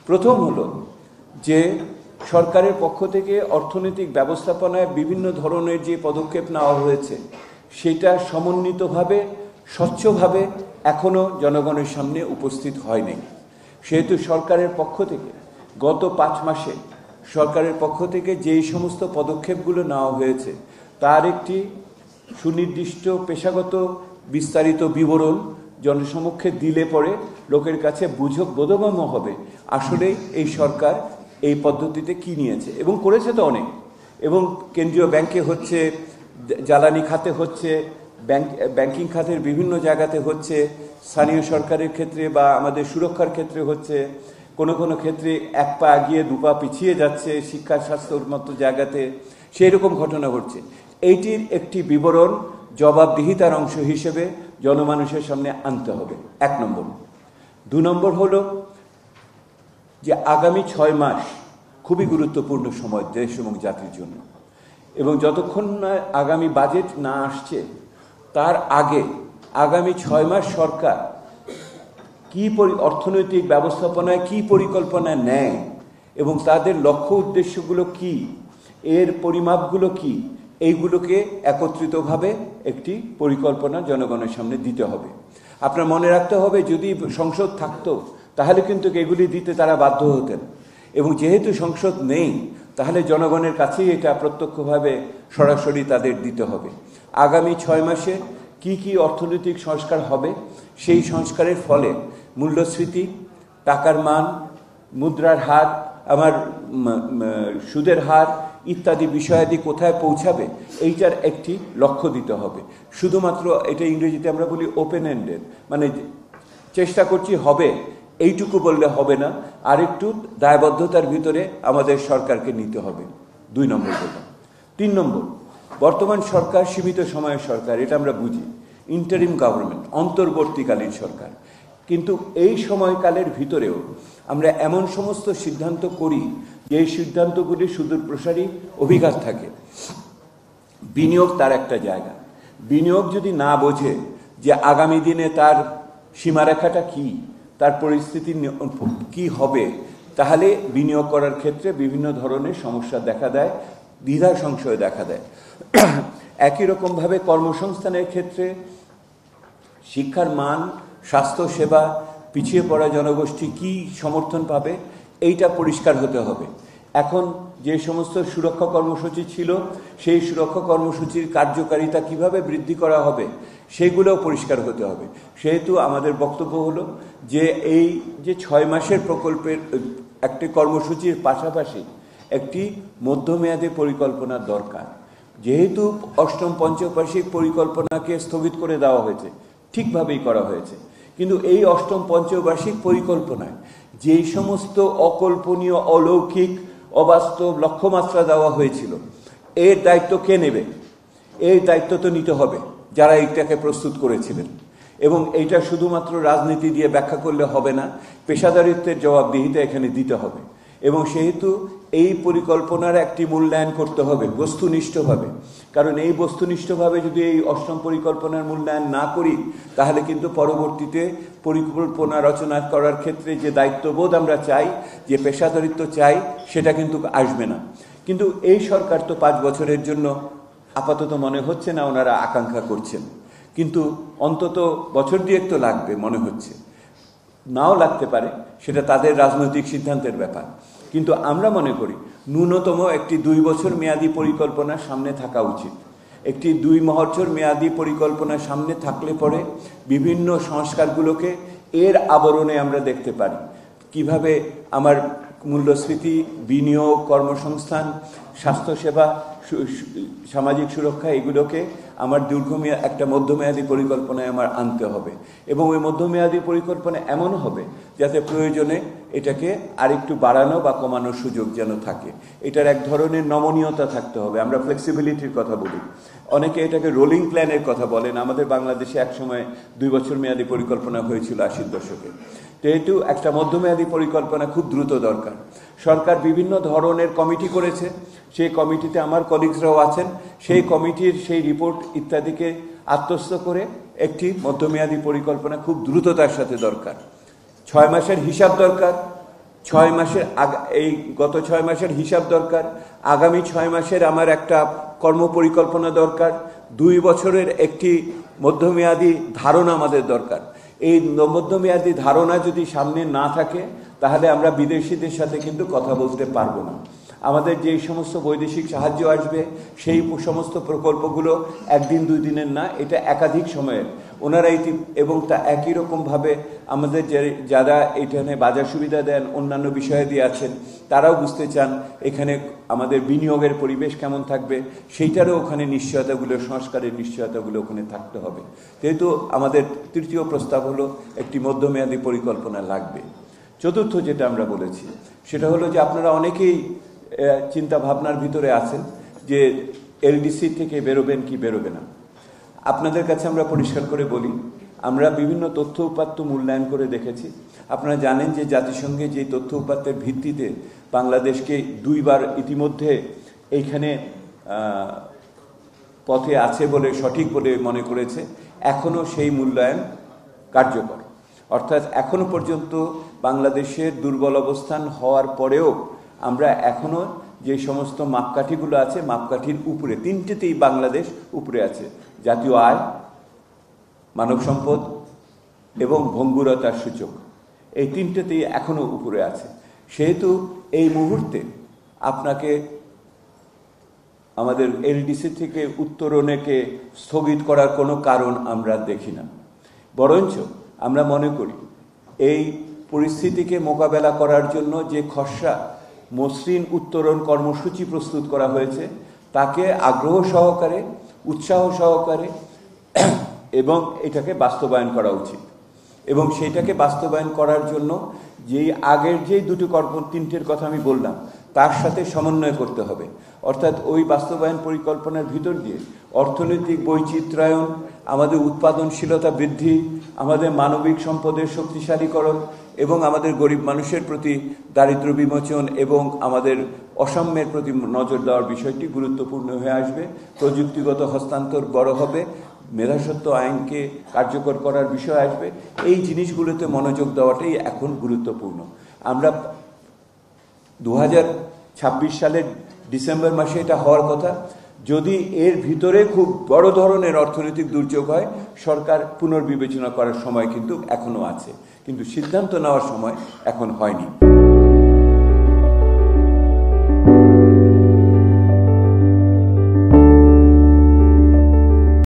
প্রথম হলো যে সরকারের পক্ষ থেকে অর্থনৈতিক ব্যবস্থাপনায় বিভিন্ন ধরনের যে পদক্ষেপ নেওয়া হয়েছে সেটা সমন্বিতভাবে স্বচ্ছভাবে এখনো জনগণের সামনে উপস্থিত হয়নি। সেহেতু সরকারের পক্ষ থেকে গত 5 মাসে সরকারের পক্ষ থেকে যেই সমস্ত পদক্ষেপগুলো নেওয়া হয়েছে তার একটি সুনির্দিষ্ট পেশাগত বিস্তারিত বিবরণ জনসমক্ষে দিলে পরে লোকের কাছে বোধগম্য হবে আসলে এই সরকার এই পদ্ধতিতে কি নিয়েছে এবং করেছে তো অনেক। এবং কেন্দ্রীয় ব্যাংকে হচ্ছে, জ্বালানি খাতে হচ্ছে, ব্যাংকিং খাতের বিভিন্ন জায়গাতে হচ্ছে, স্থানীয় সরকারের ক্ষেত্রে বা আমাদের সুরক্ষার ক্ষেত্রে হচ্ছে, কোনো কোনো ক্ষেত্রে 1 পা এগিয়ে 2 পা পিছিয়ে যাচ্ছে, শিক্ষা স্বাস্থ্যর মতো জায়গাতে সেই রকম ঘটনা ঘটছে। এইটির একটি বিবরণ জবাবদিহিতার অংশ হিসেবে জনমানুষের সামনে আনতে হবে, 1 নম্বর। 2 নম্বর হলো যে আগামী 6 মাস খুবই গুরুত্বপূর্ণ সময় দেশ এবং জাতির জন্য, এবং যতক্ষণ না আগামী বাজেট না আসছে তার আগে আগামী 6 মাস সরকার কি অর্থনৈতিক ব্যবস্থাপনায় কি পরিকল্পনা নেয় এবং তাদের লক্ষ্য উদ্দেশ্যগুলো কি, এর পরিমাপগুলো কি, এইগুলোকে একত্রিতভাবে একটি পরিকল্পনা জনগণের সামনে দিতে হবে। আপনার মনে রাখতে হবে যদি সংসদ থাকতো তাহলে কিন্তু এগুলি দিতে তারা বাধ্য হতেন, এবং যেহেতু সংসদ নেই তাহলে জনগণের কাছেই এটা প্রত্যক্ষভাবে সরাসরি তাদের দিতে হবে। আগামী 6 মাসে কি কি অর্থনৈতিক সংস্কার হবে, সেই সংস্কারের ফলে মূল্যস্ফীতি, টাকার মান, মুদ্রার হার, আমার সুদের হার ইত্যাদি বিষয়াদি কোথায় পৌঁছাবে এইটার একটি লক্ষ্য দিতে হবে। শুধুমাত্র এটা ইংরেজিতে আমরা বলি ওপেন এন্ডেড, মানে চেষ্টা করছি হবে এইটুকু বললে হবে না, আরেকটু দায়বদ্ধতার ভিতরে আমাদের সরকারকে নিতে হবে। 2 নম্বর বললাম। 3 নম্বর, বর্তমান সরকার সীমিত সময়ের সরকার, এটা আমরা বুঝি, ইন্টারিম গভর্নমেন্ট, অন্তর্বর্তীকালীন সরকার। কিন্তু এই সময়কালের ভিতরেও আমরা এমন সমস্ত সিদ্ধান্ত করি যে সিদ্ধান্তগুলি সুদূর প্রসারী অভিঘাত থাকে। বিনিয়োগ তার একটা জায়গা। বিনিয়োগ যদি না বোঝে যে আগামী দিনে তার সীমারেখাটা কি, তার পরিস্থিতি কি হবে, তাহলে বিনিয়োগ করার ক্ষেত্রে বিভিন্ন ধরনের সমস্যা দেখা দেয়, দ্বিধা সংশয় দেখা দেয়। একই রকমভাবে কর্মসংস্থানের ক্ষেত্রে শিক্ষার মান, স্বাস্থ্যসেবা, পিছিয়ে পড়া জনগোষ্ঠী কি সমর্থন পাবে এইটা পরিষ্কার হতে হবে। এখন যে সমস্ত সুরক্ষা কর্মসূচি ছিল সেই সুরক্ষা কর্মসূচির কার্যকারিতা কিভাবে বৃদ্ধি করা হবে সেগুলোও পরিষ্কার হতে হবে। সেহেতু আমাদের বক্তব্য হলো যে এই যে 6 মাসের প্রকল্পের একটি কর্মসূচির পাশাপাশি একটি মধ্যমেয়াদী পরিকল্পনার দরকার। যেহেতু 8ম পঞ্চবার্ষিক পরিকল্পনাকে স্থগিত করে দেওয়া হয়েছে, ঠিকভাবেই করা হয়েছে, কিন্তু এই 8ম পঞ্চবার্ষিক পরিকল্পনায় যেই সমস্ত অকল্পনীয়, অলৌকিক, অবাস্তব লক্ষ্যমাত্রা দেওয়া হয়েছিল এর দায়িত্ব কে নেবে? এই দায়িত্ব তো নিতে হবে যারা এইটাকে প্রস্তুত করেছিলেন, এবং এইটা শুধুমাত্র রাজনীতি দিয়ে ব্যাখ্যা করলে হবে না, পেশাদারিত্বের জবাবদিহিতা এখানে দিতে হবে। এবং সেহেতু এই পরিকল্পনার একটি মূল্যায়ন করতে হবে বস্তুনিষ্ঠভাবে, কারণ এই বস্তুনিষ্ঠভাবে যদি এই 8ম পরিকল্পনার মূল্যায়ন না করি তাহলে কিন্তু পরবর্তীতে পরিকল্পনা রচনা করার ক্ষেত্রে যে দায়িত্ববোধ আমরা চাই, যে পেশাদারিত্ব চাই, সেটা কিন্তু আসবে না। কিন্তু এই সরকার তো 5 বছরের জন্য আপাতত মনে হচ্ছে না ওনারা আকাঙ্ক্ষা করছেন, কিন্তু অন্তত বছর 2 তো লাগবে মনে হচ্ছে, নাও লাগতে পারে, সেটা তাদের রাজনৈতিক সিদ্ধান্তের ব্যাপার। কিন্তু আমরা মনে করি ন্যূনতম একটি 2 বছর মেয়াদী পরিকল্পনা সামনে থাকা উচিত। একটি 2 বছর মেয়াদী পরিকল্পনা সামনে থাকলে পরে বিভিন্ন সংস্কারগুলোকে এর আবরণে আমরা দেখতে পারি। কিভাবে আমার মূল্যস্ফীতি, বিনিয়োগ, কর্মসংস্থান, স্বাস্থ্যসেবা, সামাজিক সুরক্ষা, এগুলোকে আমার একটা মধ্যমেয়াদী পরিকল্পনায় আমার আনতে হবে, এবং ওই মধ্যমেয়াদী পরিকল্পনা এমন হবে যাতে প্রয়োজনে এটাকে আরেকটু বাড়ানো বা কমানোর সুযোগ যেন থাকে। এটার এক ধরনের নমনীয়তা থাকতে হবে। আমরা ফ্লেক্সিবিলিটির কথা বলি, অনেকে এটাকে রোলিং প্ল্যানের কথা বলেন। আমাদের বাংলাদেশে একসময় 2 বছর মেয়াদী পরিকল্পনা হয়েছিল 80-র দশকে। যেহেতু একটা মধ্যমেয়াদী পরিকল্পনা খুব দ্রুত দরকার। সরকার বিভিন্ন ধরনের কমিটি করেছে, সেই কমিটিতে আমার কলিগসরাও আছেন, সেই কমিটির সেই রিপোর্ট ইত্যাদিকে আত্মস্থ করে একটি মধ্যমেয়াদী পরিকল্পনা খুব দ্রুততার সাথে দরকার। 6 মাসের হিসাব দরকার, 6 মাসের এই গত 6 মাসের হিসাব দরকার, আগামী 6 মাসের আমার একটা কর্মপরিকল্পনা দরকার, 2 বছরের একটি মধ্যমেয়াদী ধারণা আমাদের দরকার। এই মধ্যমেয়াদী ধারণা যদি সামনে না থাকে তাহলে আমরা বিদেশিদের সাথে কিন্তু কথা বলতে পারবো না। আমাদের যেই সমস্ত বৈদেশিক সাহায্য আসবে সেই সমস্ত প্রকল্পগুলো 1 দিন 2 দিনের না, এটা একাধিক সময়ের। ওনারা এবং তা একই রকমভাবে আমাদের যারা এখানে বাজার সুবিধা দেন, অন্যান্য বিষয়াদি আছেন, তারাও বুঝতে চান এখানে আমাদের বিনিয়োগের পরিবেশ কেমন থাকবে, সেইটারও ওখানে নিশ্চয়তাগুলো, সংস্কারের নিশ্চয়তাগুলো ওখানে থাকতে হবে। যেহেতু আমাদের তৃতীয় প্রস্তাব হলো একটি মধ্যমেয়াদী পরিকল্পনা লাগবে। চতুর্থ যেটা আমরা বলেছি সেটা হলো যে আপনারা অনেকেই চিন্তা ভাবনার ভিতরে আছেন যে এলডিসি থেকে বেরোবেন কি বেরোবে না। আপনাদের কাছে আমরা পরিষ্কার করে বলি, আমরা বিভিন্ন তথ্য উপাত্ত মূল্যায়ন করে দেখেছি। আপনারা জানেন যে জাতিসংঘে যে তথ্য উপাত্তের ভিত্তিতে বাংলাদেশকে 2 বার ইতিমধ্যে এইখানে পথে আছে বলে, সঠিক বলে মনে করেছে, এখনও সেই মূল্যায়ন কার্যকর। অর্থাৎ এখনো পর্যন্ত বাংলাদেশের দুর্বল অবস্থান হওয়ার পরেও আমরা এখনো যে সমস্ত মাপকাঠিগুলো আছে, মাপকাঠির উপরে 3টেতেই বাংলাদেশ উপরে আছে। জাতীয় আয়, মানব সম্পদ এবং ভঙ্গুরতার সূচক, এই 3টেতেই এখনো উপরে আছে। সেহেতু এই মুহূর্তে আপনাকে আমাদের এলডিসি থেকে উত্তরণকে স্থগিত করার কোনো কারণ আমরা দেখি না। বরঞ্চ আমরা মনে করি এই পরিস্থিতিকে মোকাবেলা করার জন্য যে খসড়া মসৃণ উত্তরণ কর্মসূচি প্রস্তুত করা হয়েছে তাকে আগ্রহ সহকারে, উৎসাহ সহকারে এবং এটাকে বাস্তবায়ন করা উচিত। এবং সেইটাকে বাস্তবায়ন করার জন্য যেই আগের যেই 3টের কথা আমি বললাম তার সাথে সমন্বয় করতে হবে। অর্থাৎ ওই বাস্তবায়ন পরিকল্পনার ভিতর দিয়ে অর্থনৈতিক বৈচিত্র্যায়ন, আমাদের উৎপাদনশীলতা বৃদ্ধি, আমাদের মানবিক সম্পদের শক্তিশালীকরণ এবং আমাদের গরিব মানুষের প্রতি দারিদ্র্য বিমোচন এবং আমাদের অসাম্যের প্রতি নজর দেওয়ার বিষয়টি গুরুত্বপূর্ণ হয়ে আসবে। প্রযুক্তিগত হস্তান্তর বড় হবে, মেধাস্বত্ব আইনকে কার্যকর করার বিষয় আসবে। এই জিনিসগুলোতে মনোযোগ দেওয়াটাই এখন গুরুত্বপূর্ণ। আমরা 2026 সালের ডিসেম্বর মাসে এটা হওয়ার কথা। যদি এর ভিতরে খুব বড় ধরনের অর্থনৈতিক দুর্যোগ হয়, সরকার পুনর্বিবেচনা করার সময় কিন্তু এখনো আছে, কিন্তু সিদ্ধান্ত নেওয়ার সময় এখন হয়নি।